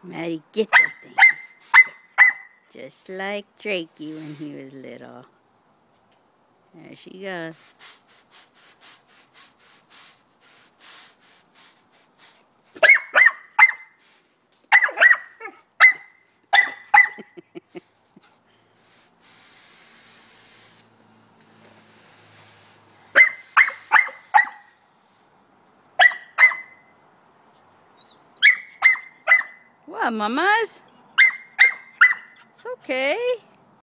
Maddie, get that thing. Just like Drakey when he was little. There she goes. What, mamas? It's okay.